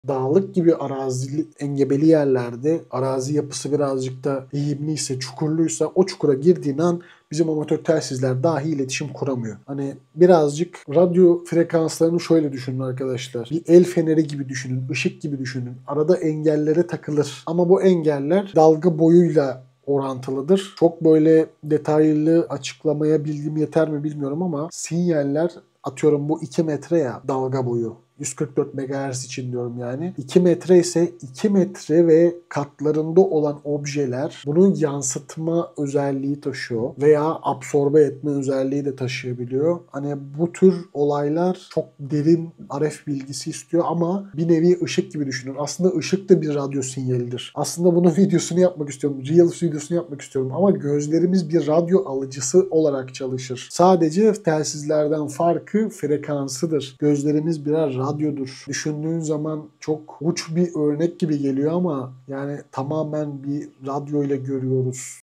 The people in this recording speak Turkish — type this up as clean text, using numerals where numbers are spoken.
dağlık gibi arazili, engebeli yerlerde arazi yapısı birazcık da eğimliyse, çukurluysa o çukura girdiğin an bizim amatör telsizler dahi iletişim kuramıyor. Hani birazcık radyo frekanslarını şöyle düşünün arkadaşlar. Bir el feneri gibi düşünün, ışık gibi düşünün. Arada engellere takılır. Ama bu engeller dalga boyuyla orantılıdır. Çok böyle detaylı açıklamaya bilgim yeter mi bilmiyorum ama sinyaller, atıyorum bu 2 metre ya dalga boyu. 144 MHz için diyorum yani. 2 metre ise 2 metre ve katlarında olan objeler bunun yansıtma özelliği taşıyor veya absorbe etme özelliği de taşıyabiliyor. Hani bu tür olaylar çok derin RF bilgisi istiyor ama bir nevi ışık gibi düşünün. Aslında ışık da bir radyo sinyalidir. Aslında bunun videosunu yapmak istiyorum. Reels videosunu yapmak istiyorum ama gözlerimiz bir radyo alıcısı olarak çalışır. Sadece telsizlerden farkı frekansıdır. Gözlerimiz birer radyodur. Düşündüğün zaman çok uç bir örnek gibi geliyor ama yani tamamen bir radyo ile görüyoruz.